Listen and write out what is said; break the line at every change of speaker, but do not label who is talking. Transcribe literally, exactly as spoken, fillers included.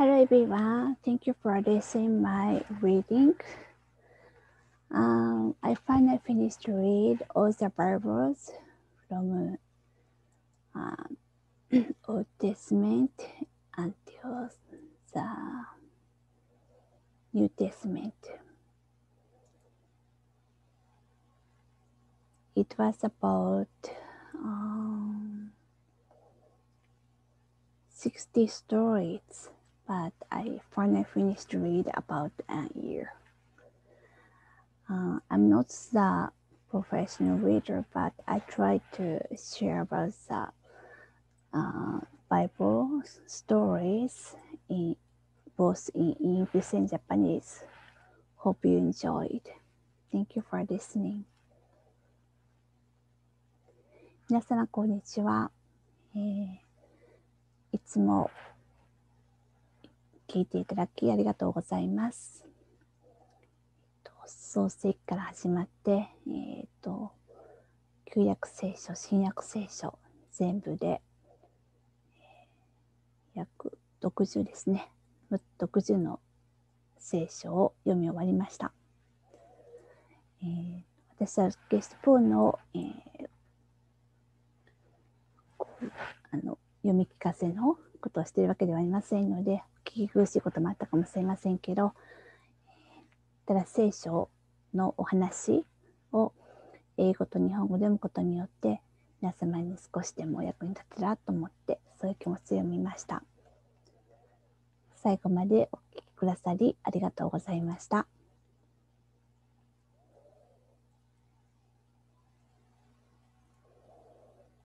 Hello everyone, thank you for listening my reading. Um, I finally finished to read all the Bibles from um, Old Testament until the New Testament. It was about um, sixty stories, but I finally finished to read about a year. Uh, I'm not the professional reader, but I try to share about the uh, Bible stories in both in English and Japanese. Hope you enjoyed. Thank you for listening. 皆様こんにちは、えー。いつも聞いていただきありがとうございます。創世記から始まって、えーと、旧約聖書、新約聖書、全部で、えー、約ろくじゅうですね。ろくじゅうの聖書を読み終わりました。えー、私はゲストポーの、えー、あの読み聞かせのことをしているわけではありませんので、聞き苦しいこともあったかもしれませんけど、ただ聖書のお話を英語と日本語で読むことによって皆様に少しでもお役に立てたらと思って、そういう気持ちで読みました。最後までお聞きくださりありがとうございました。